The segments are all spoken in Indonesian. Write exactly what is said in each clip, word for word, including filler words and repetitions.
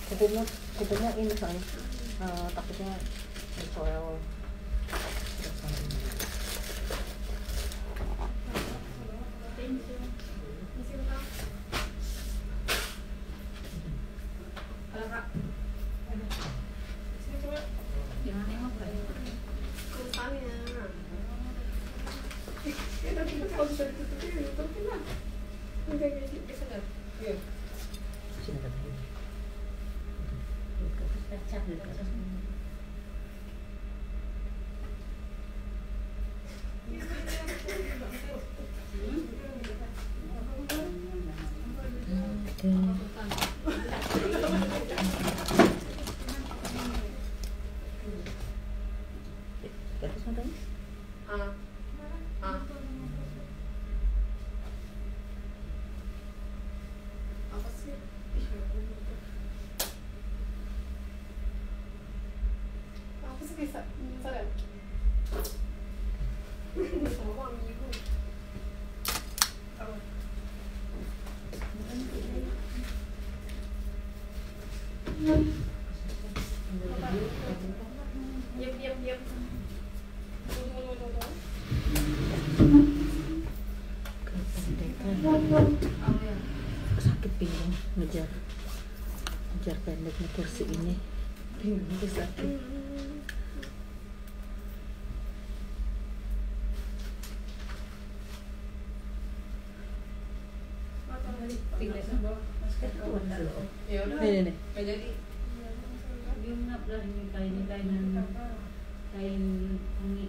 Kupingnya, kupingnya ini soalnya uh, takutnya disoel. Sakit pinggang ngejar ngejar pendeknya kursi ini, pinggangnya sakit. Ini nih. Kain kain kain wangi.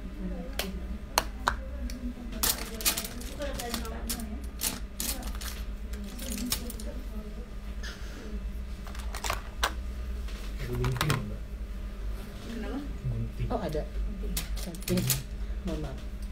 Oh ada. Cantik. Mama.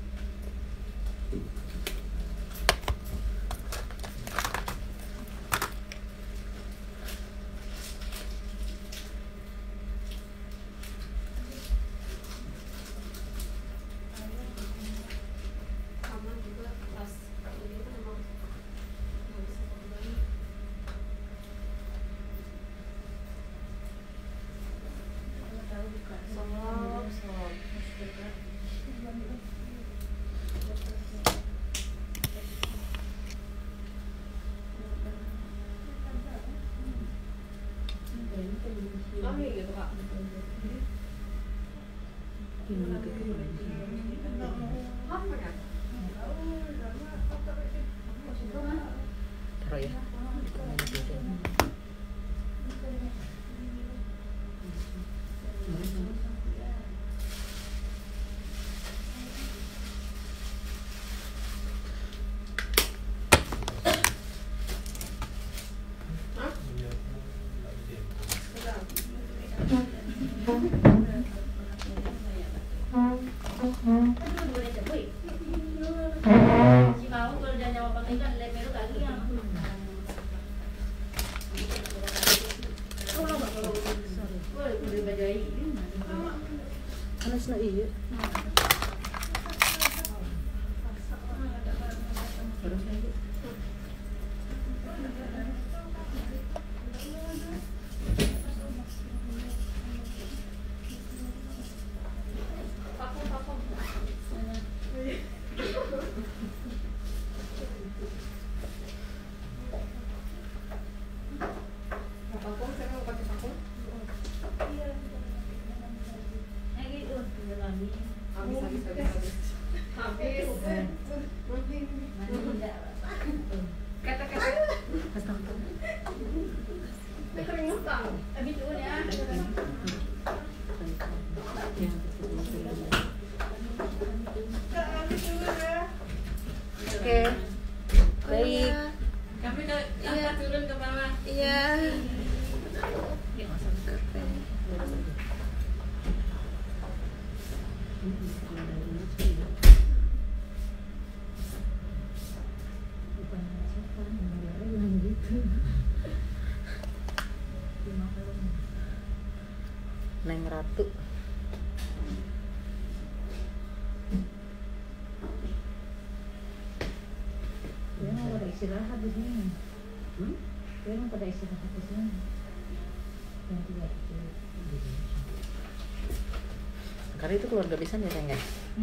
Taruh ya. Panas na iya. Oke, baik. Kami iya. Turun ke bawah. Iya. Neng Ratu. Dia mau pada istirahat di sini. Hmm? Dia mau pada istirahat di sini. yang tiga itu. Karena itu keluarga pisan ya sayang ya.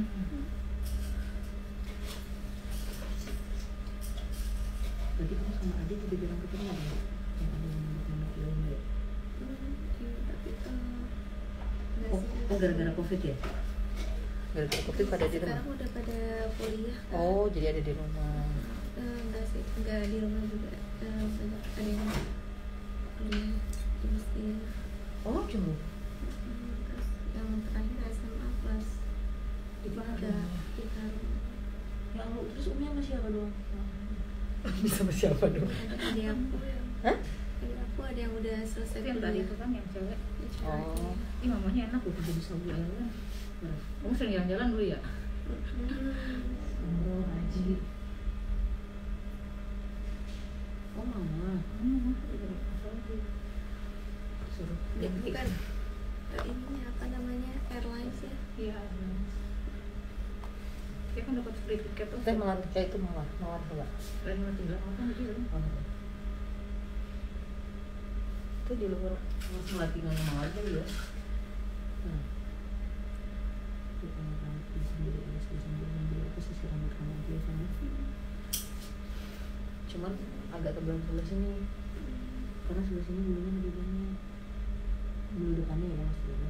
Berarti kamu sama adik juga jarang ketemu ya? Yang ada yang anak-anak lain ya? Tapi eh, Oh, oh gara-gara covid ya? Gara-gara covid pada di rumah? sekarang udah pada kuliah kan. Oh, jadi ada di rumah. Eh, enggak sih, enggak di rumah juga. Eh, banyak ada yang kuliah di Mesir. Oh, jauh. Hmm, terus yang terakhir S M A kelas Di mana? tiga di Tarung. Ya Allah, terus umnya sama siapa doang? Bisa sama siapa dong? Ada adik aku yang Hah? adik aku ada yang udah selesai Yang tadi itu kan yang cewek. Ya, cewek. Oh. Ih mamanya enak loh kerja di Saudi Arabia. Kamu sering jalan-jalan dulu ya? Hmm. Oh, haji. Oh, mama. Hmm. Suruh. Ya, bukan eh, ininya apa namanya airlines ya. Iya. Dia kan dapat free tiket tuh. Teh malah kayak itu malah mawar enggak? Dan mau tinggal apa gitu. Itu di luar langsung latihan mawar aja ya. Nah. Kita rambut di sini, di sini, di apa sisi rambut kamu aja sana. Cuman agak tebal sebelah sini. Karena sebelah sini bulunya lebih banyak. Bulu depannya ya maksudnya.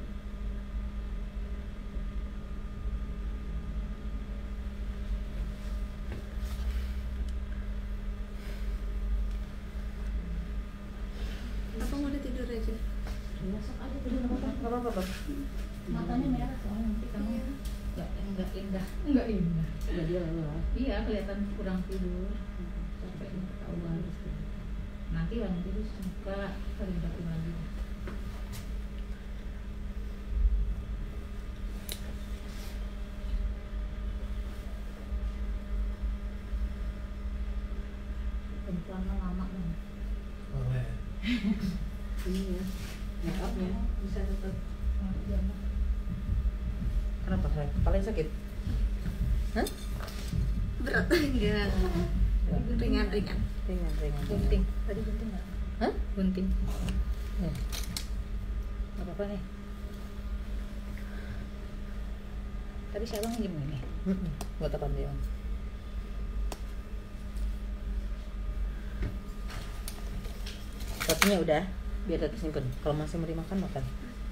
Apa mau udah tidur aja? Masuk aja tidur apa apa apa apa. Matanya merah soalnya nanti kamu Iya. nggak enggak indah. Enggak indah. Enggak dia lelah. Iya kelihatan kurang tidur. Sampai ketahuan. Nanti bangun tidur suka kerjain lagi. Perempuan mah lama banget. Oleh. Ini ya. Make upnya bisa tetap. Iya, Mak. Kenapa saya? Kepalanya sakit? Hah? Berat enggak? Ringan-ringan. Ringan ringan. Gunting. Tadi gunting nggak? Hah? Gunting. Ya. Nggak apa-apa nih. Tadi siapa minjem ini? Mm-mm. Buat apa dia? Rotinya udah, biar tetap simpen. Kalau masih mau dimakan makan.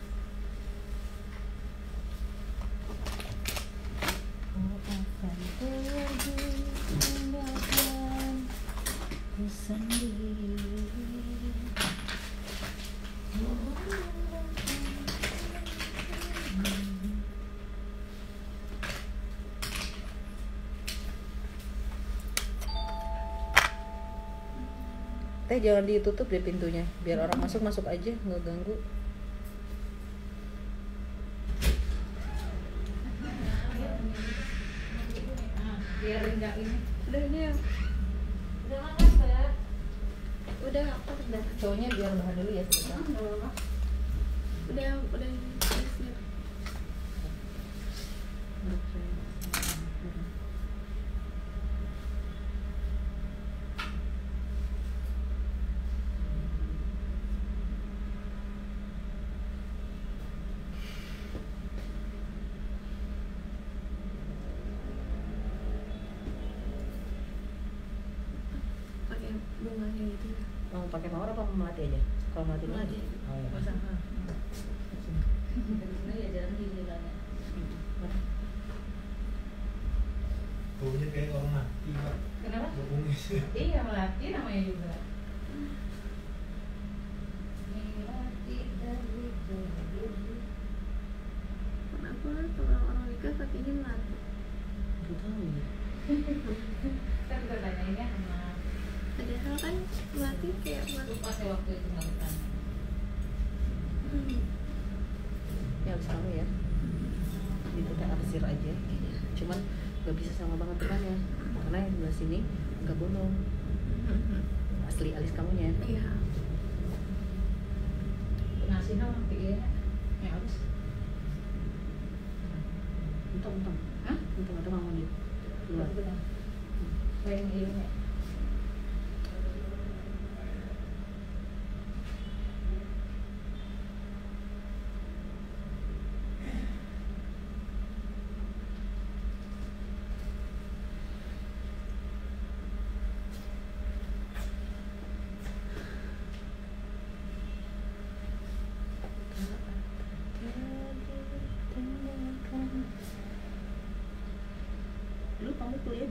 Teh jangan ditutup deh pintunya, biar orang masuk masuk aja, nggak ganggu. Biar enggak ini. Udah ini ya. Udah makan, Mbak. Udah apa udah? Cowoknya biar bahan dulu ya sebentar. Nggak apa-apa. Udah udah ini. Udah siap. Pakai bunganya gitu ya. Mau pakai mawar apa mau melati aja? Kalau melati dulu. Melati. Oh ya. Nggak usah. Dari sini ya jalan di jalannya. Baunya kayak orang mati, Pak. Kenapa? Baunya sih. Iya melati namanya juga. Melati dari dari. Kenapa kalau orang nikah kakinya melati? Nggak tahu ya. Kan gue tanyainnya sama Padahal kan melati kayak melati. lupa saya waktu itu nggak bertanya. Hmm. Ya harus tahu ya. Itu teh arsir aja. Cuman nggak bisa sama banget depannya, karena yang sebelah sini nggak bolong. Asli alis kamunya. Iya. Nasi dong, iya. Ya habis. Untung-untung. Hah? Untung-untung kamu di luar. Kayak ini.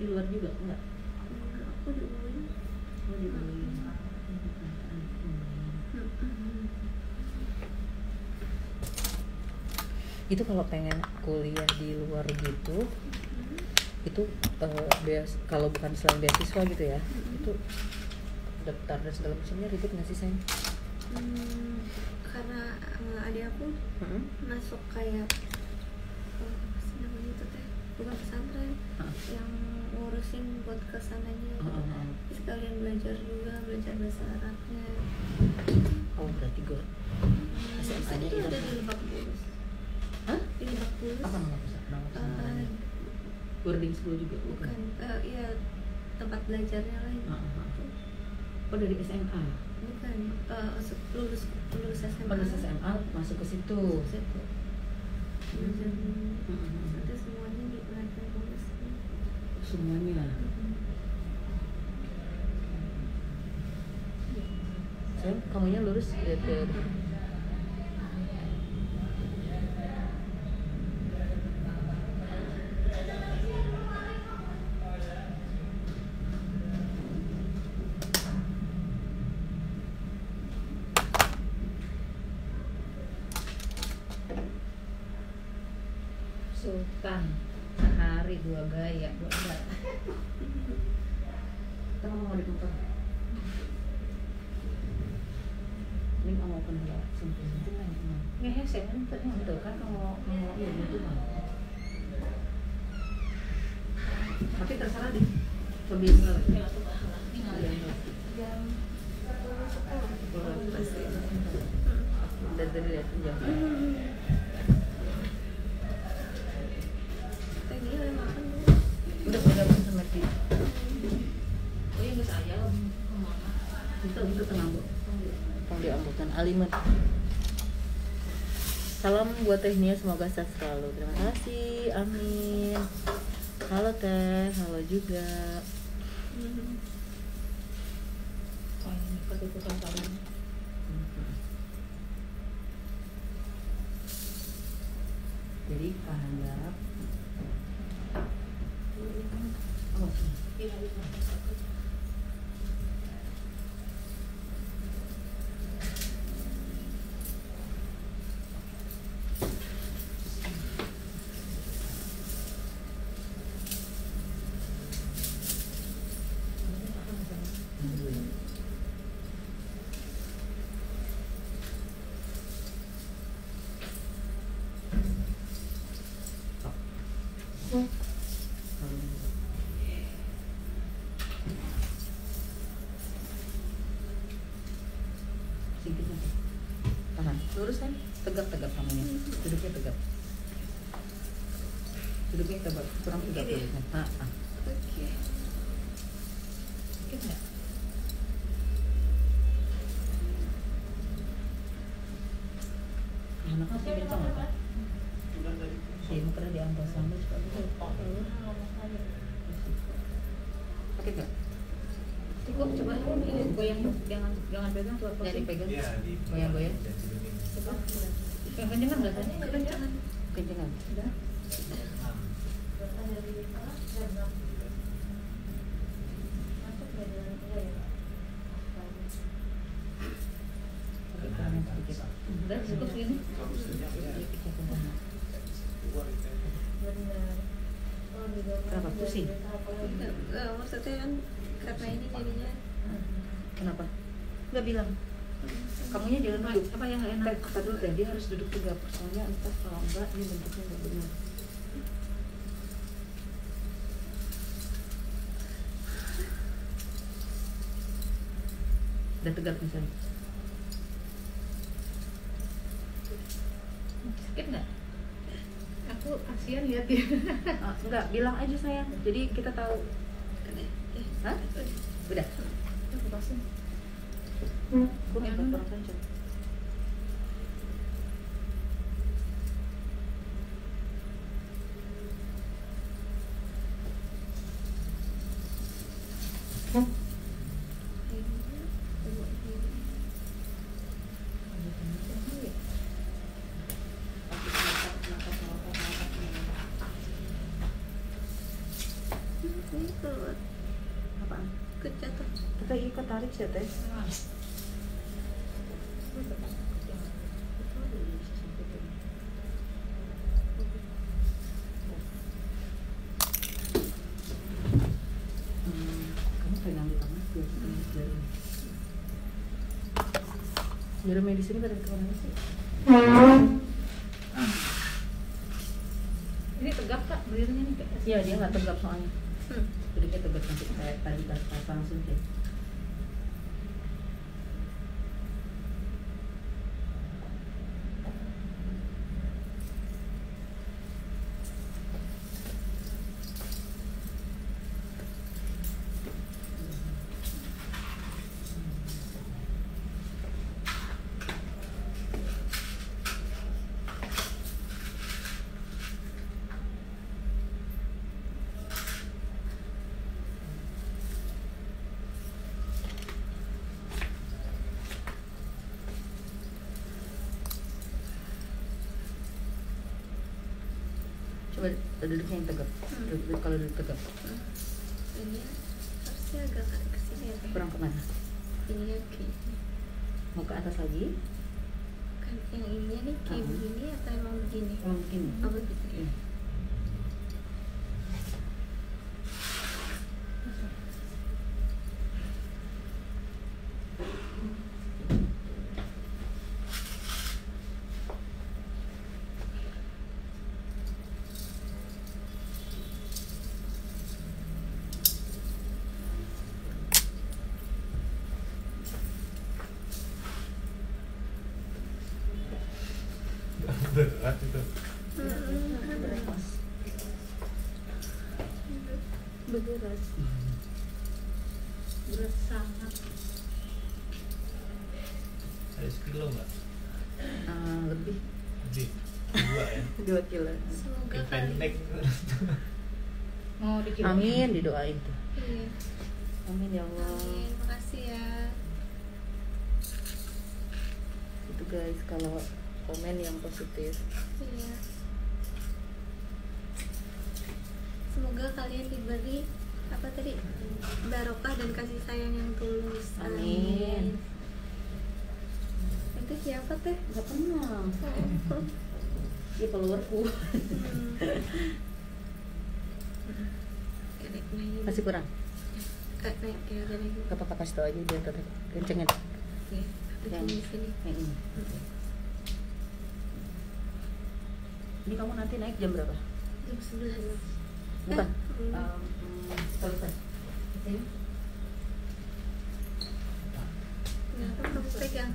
di luar juga enggak? Enggak, aku di U I. Oh di U I. Itu kalau pengen kuliah di luar gitu, itu uh, beas kalau bukan selain beasiswa gitu ya, itu daftar dan segala macamnya ribet nggak sih sayang? Hmm, karena uh, adik aku Hmm? masuk kayak uh, apa sih namanya itu teh, bukan pesantren, Hah? yang ngurusin buat kesananya gitu. Ah, ah, ah. Terus sekalian belajar juga, belajar bahasa Arabnya. Oh berarti gue Hmm, S M A-nya itu itu ada di Lebak Bulus. Hah? Di Lebak Bulus. Apa nama pusat nama Eh, pesantrennya? Boarding school juga bukan, eh, iya tempat belajarnya lah Ah, gitu. ah, ah. Oh dari S M A? Bukan, eh, lulus lulus S M A. Lulus S M A masuk ke situ. Situ. Belajar Hmm. itu semuanya di Lebak Bulus. Semuanya. Sayang, kamunya lulus ya ke Sultan sehari dua gaya dua enggak. kita mau di motor. Ini kamu open dulu, simpel itu kan. Ngehe saya kan Itu kan kamu mau iya itu kan. Tapi terserah deh. Lebih enggak. ya tuh bahala tinggal Jam sepuluh sepuluh pasti. Udah dari lihat jam. Tadi udah makan dulu. Udah udah sama di. oh ya nggak saya kemana Itu itu tenang bu. Yang diambilkan alimen. Salam buat Teh Nia, semoga sehat selalu. Terima kasih, amin. Halo Teh, halo juga. oh ini ketutupan kalian Jadi kehandap. Oh, iya itu Singkirnya. Tahan. Lurus kan? Tegap-tegap kamunya. Duduknya tegap. Duduknya tegap. Kurang tegap Gini. duduknya. Ah, ah. Oke. sakit nggak Anak masih kencang apa? Iya, makanya diambil sama juga bisa. Pakai nggak? cukup coba ini goyang jangan jangan pegang coba Jadi pakai pegang. Iya, di Goyang-goyang. coba yang kencengan rasanya Kekencangan. Kencengan. udah Pakai tangan sedikit. udah cukup segini Sedikit kencang. Kenapa pusing? Enggak, enggak, maksudnya kan karena ini jadinya Kenapa? Nggak bilang. Kamunya jangan duduk. apa yang nggak enak Teh, kata dulu teh, dia harus duduk tegap. Soalnya entah kalau enggak, ini bentuknya nggak benar. Udah tegap misalnya. sakit nggak aku kasihan lihat dia Ah, enggak, bilang aja sayang. Jadi kita tahu. Hah? Udah. aku pasang Kurang Yang- kurang kencang. tarik sih teh. Hmm, kamu pegang di tangan biar kita jarum. Jarumnya di sini pada kemana sih? Ini tegap kak, berdirinya nih kak. Iya dia nggak tegap soalnya. Hmm. Jadi kayak tegap nanti kayak tadi pas pas langsung kayak. Coba duduknya yang tegap. Hmm. Duduk, kalau duduk tegap. Hmm. Ini harusnya agak ke sini ya teh. Kurang kemana? Ini ya kayaknya. Mau ke atas lagi? Kan yang ininya nih kayak Ah. begini atau emang begini? Oh begini. Oh begitu ya. Iya. Berat itu. Berat. Berat. Berat sangat. Ada sekilo nggak? Ah, lebih Lebih. Dua ya. dua kilo. Semoga Kayak kali. pendek. Mau dikirim. Amin didoain tuh. Iya. Amin ya Allah. Amin. Makasih ya. Itu guys kalau komen yang positif. Iya. Semoga kalian diberi apa tadi barokah dan kasih sayang yang tulus. Amin. Itu siapa teh? Gak kenal. Oh. Dia followerku. Hmm. Ya, naik, naik. Masih kurang. Eh, naik ya, udah naik. Gak apa-apa kasih tau aja dia tetap kencengin. Ya, Yang di sini. yang ini. Ini kamu nanti naik jam berapa? Jam sebelas. Bukan. Eh, Um, selesai. Sini. Kenapa kamu pegang?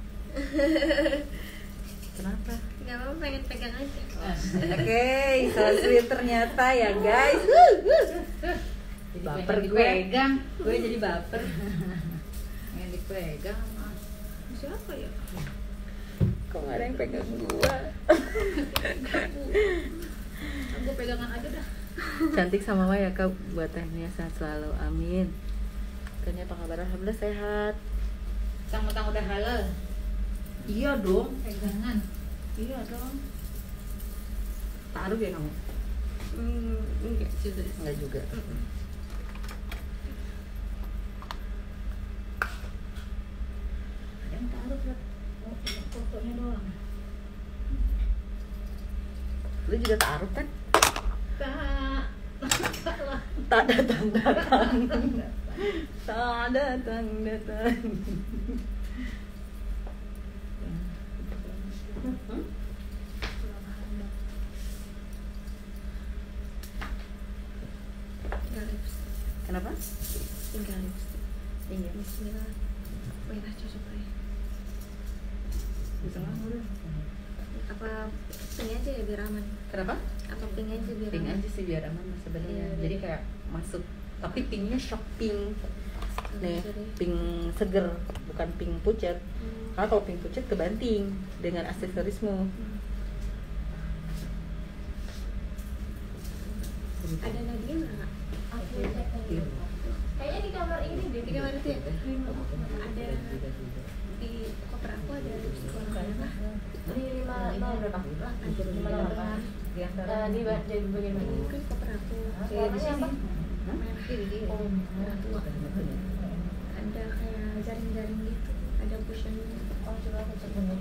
Kenapa? Gak apa-apa, pengen pegang aja. Oke, so sweet ternyata ya guys. Jadi Baper pengen gue. dipegang. Gue jadi baper. Pengen dipegang sama siapa ya? Kok gak ada yang pegang gua? Gue pegangan aja dah. Cantik sama mama ya kak, buat tehnya sehat selalu, amin. Kayaknya apa kabar? Alhamdulillah sehat. Tang-tang udah halal. Iya dong, Pegangan. iya dong. Taruh ya kamu? Hmm, enggak juga. Enggak juga. Mm-mm. Ada yang taruh Fred. Oh, fotonya doang. Lu juga taruh kan? Tak. Tak datang datang. Tak datang datang. Hmm? Tinggal lipstick. Kenapa? Tinggal lipstick. Iya. Bismillah. Merah cocok ya. Di tengah udah. Apa pink aja ya biar aman? Kenapa? Apa pink aja biar Pink aman? aja sih biar aman mas sebenarnya. Iya, Jadi iya. kayak masuk. Tapi pinknya shock pink. Nih, Aja deh. pink seger, bukan pink pucat. Hmm. Karena kalau pink pucat kebanting dengan aksesorismu. Hmm. Ada Nadia nggak? Aku cek lagi. Iya. Kayaknya di kamar ini deh. Di kamar itu ya? Ada di koper aku ada lipstick warna merah. Di lima lima berapa? Lima delapan. Di antara Eh, di ba- jadi bagian mana? Ini kan koper aku. Warnanya apa? Merah. Hah? Oh, merah tua. ada kayak jaring-jaring gitu, ada cushionnya. Oh, coba aku cek dulu.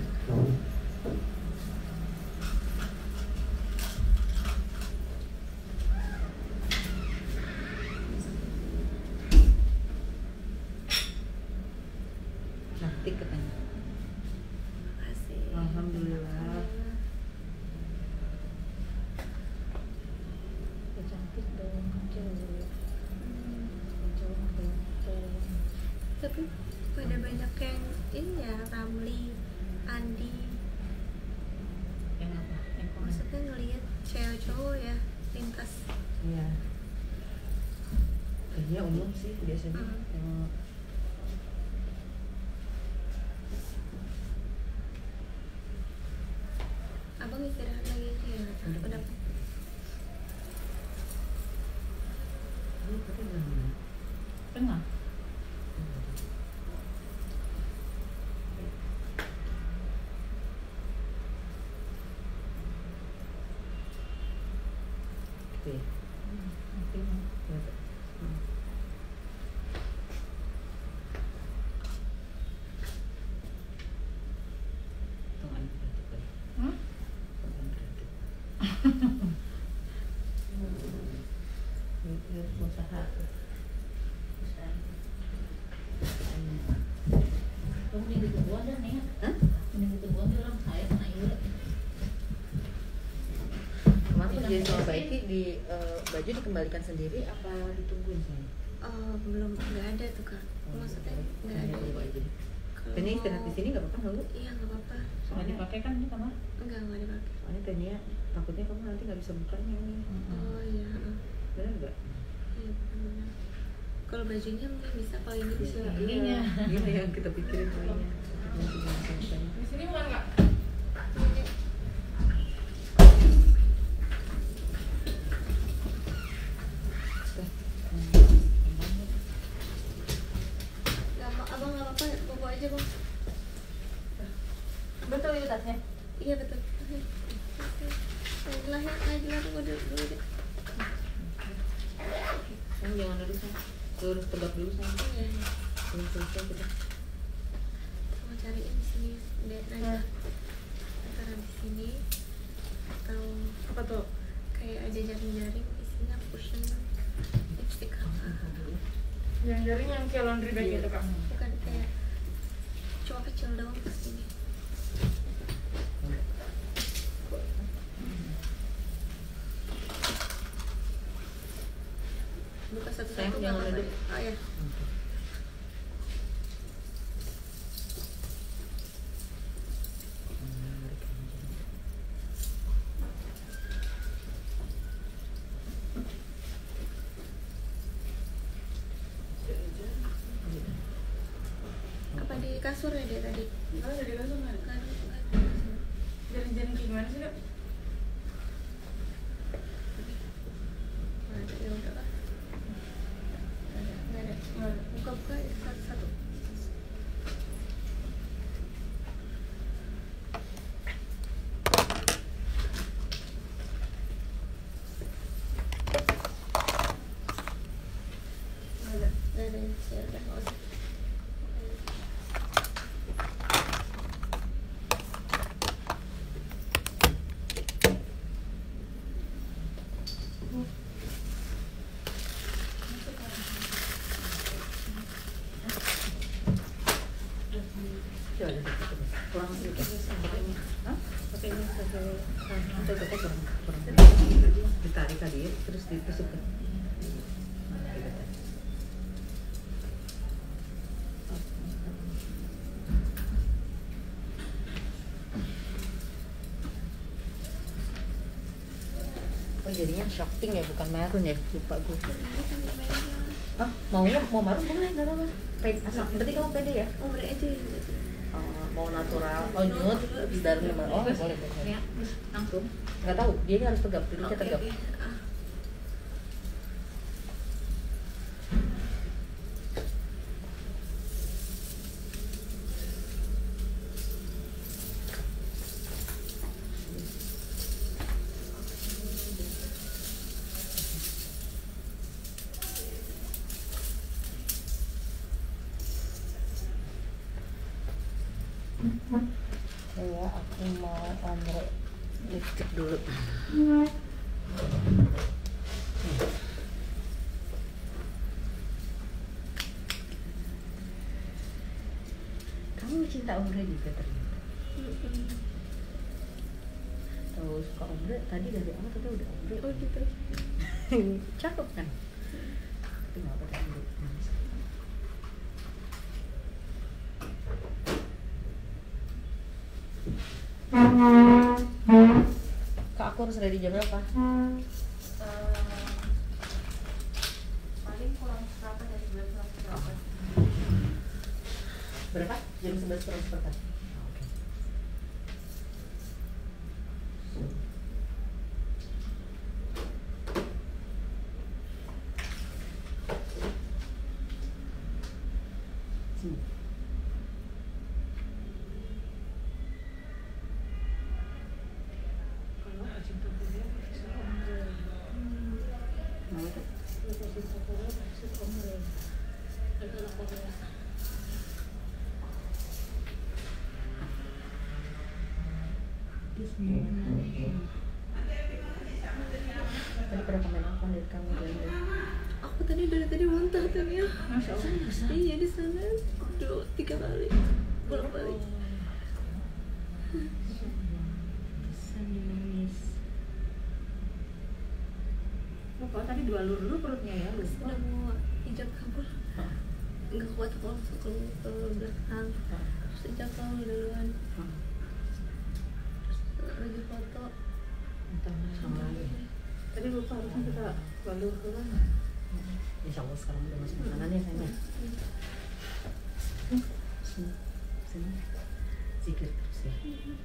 Cantik katanya. Makasih. Alhamdulillah. Ya, cantik dong, kecil dulu. Kecil kecil. Tapi pada banyak yang ini ya, Ramli, Andi, Yang apa? Yang komen. maksudnya ngelihat cewek cowok ya lintas. Iya. Kayaknya umum sih biasanya. Hmm. Yang Abang istirahat lagi aja ya, Udah. udah. Ini tapi belum. Tengah. Gitu ya. Nanti Ya, Pak. Hmm. Tangan kreatif kali. hmm? Tangan kreatif. Ini ini usaha. Kamu di ketemuan dan nih. Hah? Ini ketemuan di orang saya kena iur. Kemarin kerja sama Baiki di eh, baju dikembalikan sendiri apa ditungguin saya? Oh, belum, nggak ada tuh kak. Maksudnya nggak ada. Tunggu aja deh. Kalau Tanya istirahat di sini nggak apa-apa nggak, Bu? Iya nggak apa-apa. Soalnya dipakai kan di kamar. Enggak nggak dipakai. Soalnya Tania takutnya kamu nanti nggak bisa bukanya nih. Oh iya. heeh. Benar nggak? Iya benar. Kalau bajunya mungkin bisa, kalau ini bisa. Ininya. Iya yang kita pikirin soalnya. Nanti bisa bukan. Di sini bukan nggak? Nggak mau, abang nggak apa-apa, bawa aja bang. Betul itu tasnya. Iya betul. Najilah ya, Najilah tunggu dulu dulu deh. Kamu jangan duduk sayang. Terus tegak dulu sayang. Iya. Belum selesai kita. Mau cariin di sini deh Najilah. Antara di sini atau Apa tuh? kayak ada jaring-jaring isinya cushion lipstick apa? Yang jaring yang kayak laundry bag Iya. itu kak. Bukan kayak cowok kecil doang ke sini. Buka satu-satu. Sayang, nggak jangan apa-apa duduk. deh. Oh ya. Apa di kasur ya dia tadi? Enggak ada di kasur nggak ada. Kan, kan. Jaring-jaring kayak gimana sih kak? Nah, ya udah lah. Nggak ada, nggak ada. Nggak ada. Buka-buka ya, satu-satu. Nggak ada. Nggak ada, ya udah nggak usah. Coba deh, coba. Kurang sedikit. Pakai ini. Hah? Pakai ini pakai kita pakai kurang kurang. Ditarik tadi ya, terus ditusuk ke. Oh jadinya shocking ya, bukan marun ya, lupa gue. Ah, maunya mau marun boleh, nggak apa-apa. Pede, asal, berarti kamu pede ya? Oh, beri aja ya. Oh, mau natural, oh nude, dari lima, oh boleh boleh. Ya, terus langsung. Nggak tahu, dia ini harus tegap, duduknya Oke, tegap. oke. Ah. Ya, aku mau ombre lipstick dulu. Kamu cinta ombre juga ternyata. Tahu suka ombre tadi dari awal tadi udah ombre. Oh gitu. Cakep kan? Tapi nggak apa tadi. Kak, aku harus ready jam berapa? Uh, paling kurang berapa dari bulan berapa? Berapa? Jam sebelas kurang seperempat. Oke. Sini. Kalau cinta Korea bisa ombre. Mau tuh? Kalau cinta Korea bisa ombre. Kalau Korea. Tadi pada komen apa dari kamu dan Aku tadi dari tadi muntah tuh ya. Masya Allah. Iya di sana dua tiga kali bolak balik. bisa nangis. Oh, kalau tadi dua lur dulu perutnya ya, lupa. Udah mau hijab kabur. Nggak kuat aku langsung ke ke belakang. Sejak kamu duluan. Lagi foto. Sama lagi. Tadi lupa harusnya kita balur ke mana? Insya Allah sekarang udah masuk makanan ya sayangnya. Sini, sini. Zikir terus ya.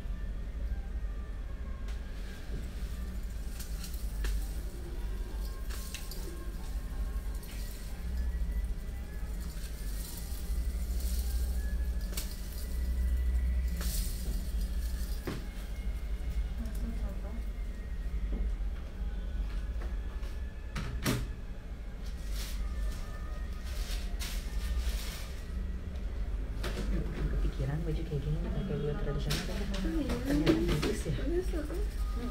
Kepikiran baju kayak gini pakai buat tradisional ternyata bagus ya. Biasa kan?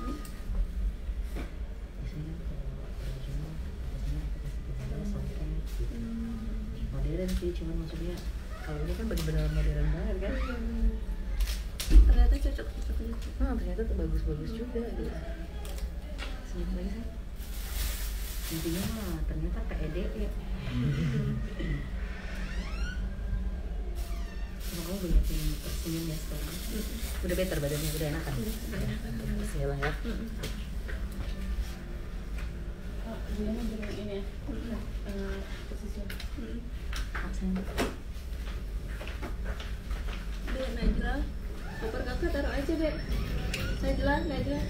Biasanya kalau tradisional biasanya pakai kasih sampai gitu. Modern sih, cuman maksudnya kalau ini kan benar-benar modern banget kan. Ternyata cocok cocok gitu. Nah, ternyata tuh bagus-bagus juga gitu. Senyum lagi sih. Intinya mah ternyata P E D ya. Cuma kamu banyak yang tersenyum ya sekarang. Udah better badannya, udah enakan. Bismillah ya. Oh, dia mau bilang ini ya. Posisi. Absen. Dek, Najla. Koper kakak taruh aja, Dek. Najla, Najla.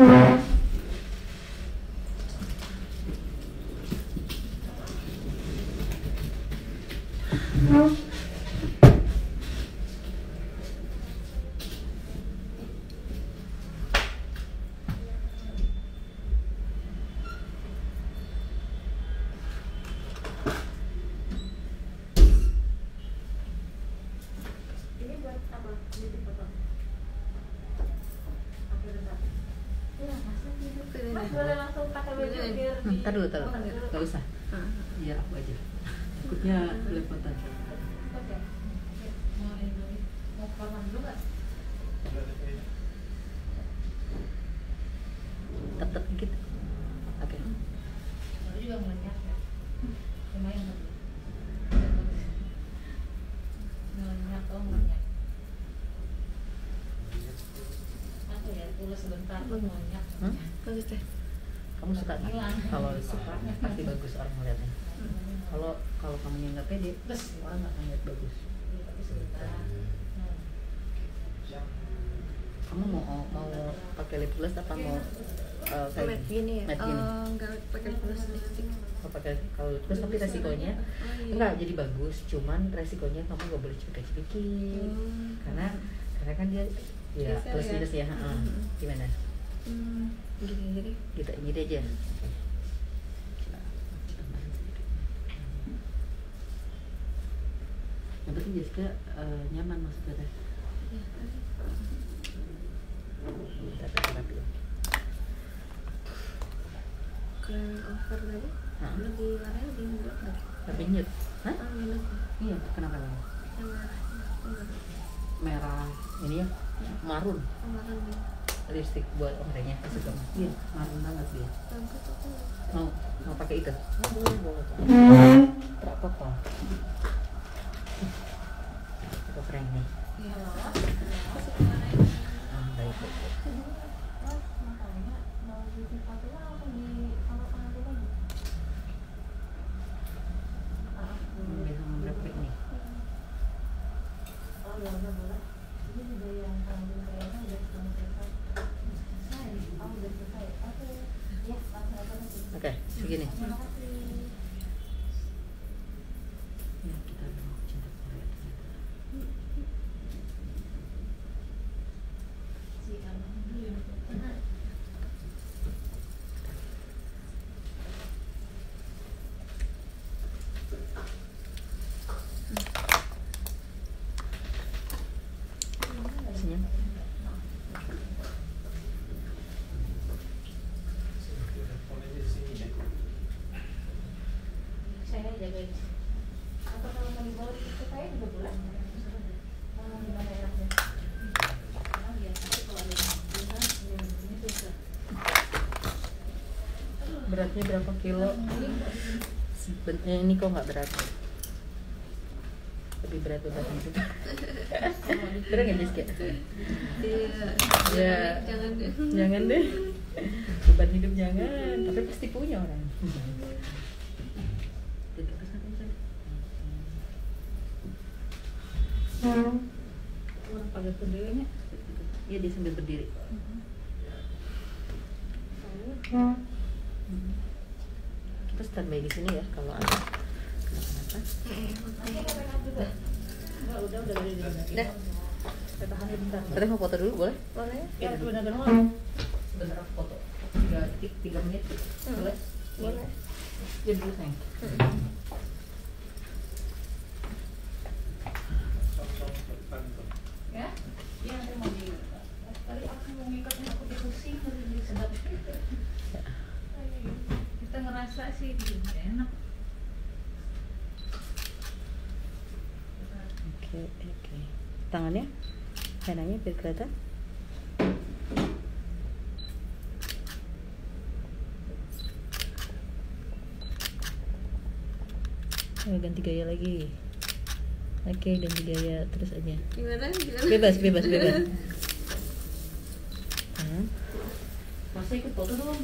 Ini buat apa? Jadi foto. Oke, bentar. Ya, masa gitu. Mas boleh langsung pakai baju biar Hmm, di- tar dulu, tar Oh, dulu. dulu. Gak usah. Biar aku aja. Takutnya belepotan. Oke. Mau ini dulu. Mau paman dulu nggak? Tetep dikit. Oke. Baru juga melenyap ya. Lumayan bagus. Melenyap, oh melenyap. Aku ya, tulus sebentar, melenyap. Hmm? Bagus deh. Kamu suka nggak? Hilang. Kalau suka pasti bagus orang melihatnya. Kalau kalau kamu nggak pede, Terus. orang nggak akan lihat bagus. Iya, tapi sebentar. Hmm. Kamu mau mau pakai lip gloss apa mau uh, kayak Matte gini ya? matte gini? Oh, enggak pakai plus lipstick. Mau pakai kalau lip gloss tapi resikonya Oh, iya. enggak jadi bagus, cuman resikonya kamu nggak boleh cepet-cepet Hmm. karena karena kan dia ya Bisa plus ya? minus ya, heeh. Hmm. Gimana? Hmm, gini aja deh. Gitu gini aja. Yang penting Jessica uh, nyaman maksudnya teh. ya Tapi terapi. kalau yang over tadi Hah? lebih warnanya lebih muda lagi. Tapi nyut. Hah? Oh minus Iya, kenapa emang? yang merah enggak Merah ini ya, marun. kemarin nih Lipstick buat orangnya kesukaan. Iya, marun banget dia. bagus aku Mau mau pakai itu? Oh, boleh, boleh. Tak apa-apa. Aku keren nih. ya Ah, baik, baik, baik. Ambil sama berapa ini? Oke, segini. Ya, kita mau cinta Korea ternyata. Senyum. Teleponnya di sini ya. Saya jaga di sini. Atau kalau mau dibawa ke saya juga boleh. Kalau di mana ya? Karena biasa kalau ada yang bilang, ini susah. Beratnya berapa kilo? Sebenarnya ini kok nggak berat. Lebih berat beban hidup. Berat nggak Jessica? iya Ya. jangan deh Jangan deh. Beban hidup jangan. Tapi pasti punya orang. Duduk ke sana, sana. Orang pada pedenya. Iya, dia sambil berdiri. Kita standby di sini ya kalau ada kenapa-napa. Enggak, udah udah dari Dah. Saya tahan bentar. Kita mau foto dulu boleh? boleh Ya, udah udah mau. Sebentar aku foto. Tiga, tiga menit. Boleh? boleh Jam dulu sayang. Sok-sok depan tuh. Ya? Iya, nanti mau di tadi aku mau ngikatnya aku pusing harus disedot. Kita ngerasa sih enak. Oke, oke. Tangannya, henanya biar kelihatan. Oh, ganti gaya lagi. Oke, ganti gaya terus aja. gimana gimana Bebas, bebas, bebas. Hmm. Masa ikut foto dong?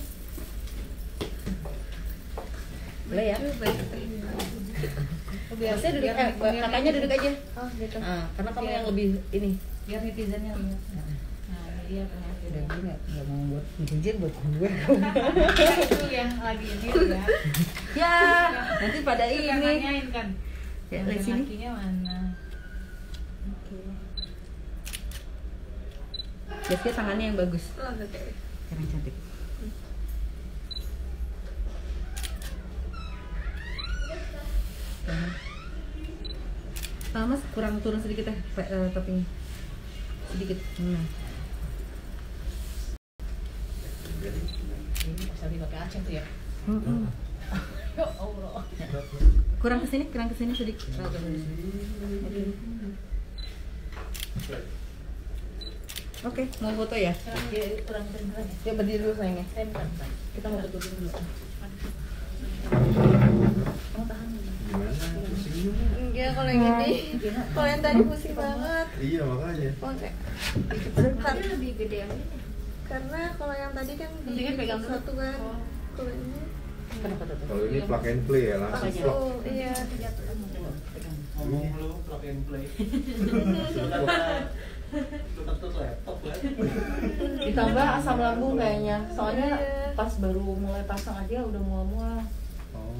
Boleh ya? Aduh, baik Biasanya duduk, eh, kakaknya duduk aja. oh gitu Ah, karena kamu Biar- yang lebih ini. Biar netizennya lihat. Nah, iya ternyata. Udah gue nggak nggak mau buat netizen buat gue. Kan itu yang lagi ini ya. Ya, nanti pada Itu yang ini. nanyain kan. Ya, Bagian lihat sini. lakinya mana? Oke. Biasanya tangannya yang bagus. oh oke Yang cantik. Ah, Mas kurang turun sedikit ya pe- eh, toppingnya. Sedikit. Hmm. Ini bisa dipakai aceng tuh ya. Hmm. Ya Allah. Kurang ke sini, kurang ke sini sedikit. Oh, ke sini. Oke, mau foto ya? Dia kurang beneran ya. Ya berdiri dulu sayangnya. Saya bukan, bukan. Kita mau foto dulu. Kamu tahan dulu. Gimana? Pusing. enggak kalau yang ini kalau yang tadi pusing banget Iya makanya. oke Tapi lebih gede yang ini. karena kalau yang tadi kan di Mendingan pegang dulu. satu kan Oh. kalau ini Kenapa tuh? Kalau ini plug and play ya langsung Apanya? plug. oh iya Ngomong lu plug and play. Tutup laptop ya. Ditambah asam lambung kayaknya. Soalnya Iya. pas baru mulai pasang aja udah mual-mual. Oh.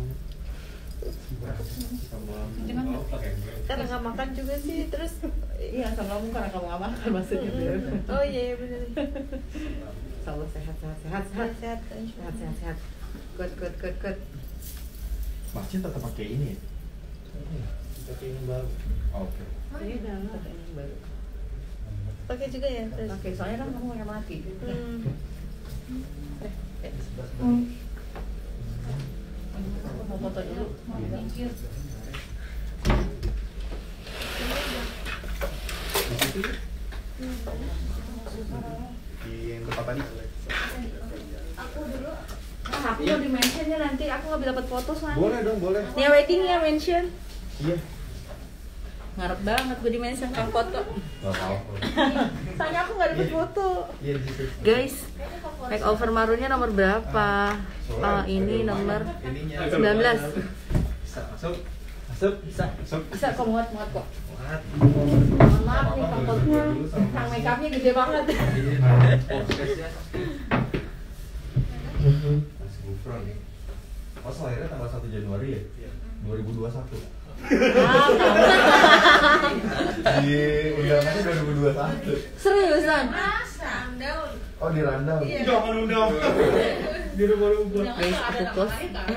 Sama Jangan. oh, plug and play. karena nggak makan juga sih terus Iya, asam lambung karena kamu nggak makan maksudnya. oh iya iya benar Selalu sehat, sehat, sehat, sehat, sehat sehat, sehat, sehat. Good, good, good, good. Masnya tetap pakai ini ya? Pakai yang baru. Oke. Ini udah pakai yang baru. Pakai juga ya terus. Oke, soalnya kan kamu pakai mati. Hmm. Eh, eh, aku mau foto dulu. Di yang tempat tadi. Aku dulu. Nah, aku mau di mentionnya nanti. Aku nggak bisa dapat foto soalnya. Boleh dong, boleh. Nih wedding ya mention. Iya. Ngarep banget gue di mention kan foto. Gak apa-apa. Soalnya aku nggak dapet foto. Iya di situ. Guys, makeover marunya nomor berapa? Oh, ini nomor Ininya. sembilan belas. Bisa masuk. Masuk. Bisa. Masuk. Bisa kok muat muat kok. Muat. Mohon maaf nih kang potnya, kang make upnya gede banget. Masih Gufron nih. Oh, lahirnya tanggal satu Januari ya? dua ribu dua puluh satu. Ah, Di undangannya dua ribu dua puluh satu. seriusan? Oh, di Randall. Jangan undang. Di rumah-rumah. Guys, aku close.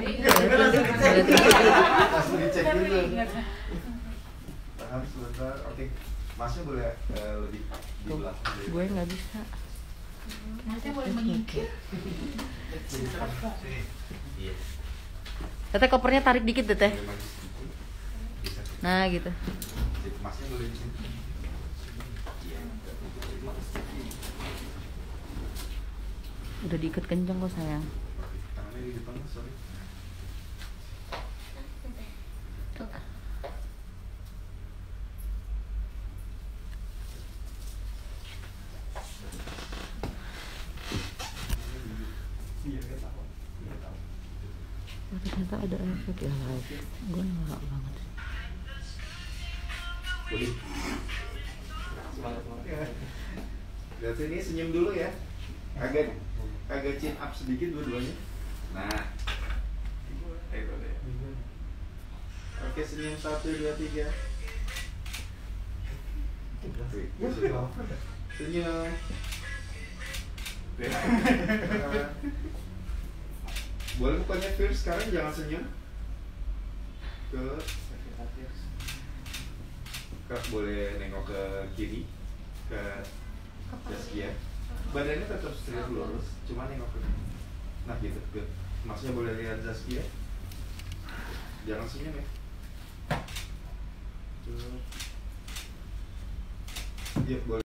Langsung dicek dulu. Tahan sebentar. Oke. Masnya boleh eh, lebih di belakang. dulu. Gue nggak bisa. Masnya boleh menyingkir. Sini. Iya. Teteh kopernya tarik dikit deh teh. Boleh maju sedikit. Bisa. Nah gitu. Masnya boleh di sini. Iya. Udah diikat kencang kok sayang. Tangannya di depan, sorry. Iya, kita tahu. Iya, tahu. Oh, ternyata ada efek ya live. Gue nolak banget. Boleh. Semangat semangat. Lihat sini, senyum dulu ya. Agak agak chin up sedikit dua-duanya. Nah. Eh, boleh. Oke, senyum satu, dua, tiga. Senyum. Boleh mukanya fierce sekarang, jangan senyum. Ke Kak, boleh nengok ke kiri, ke Zaskia. Badannya tetap straight lurus, cuma nengok ke nah gitu, good. Maksudnya boleh lihat Zaskia. Jangan senyum ya. Tuh. Iya, boleh.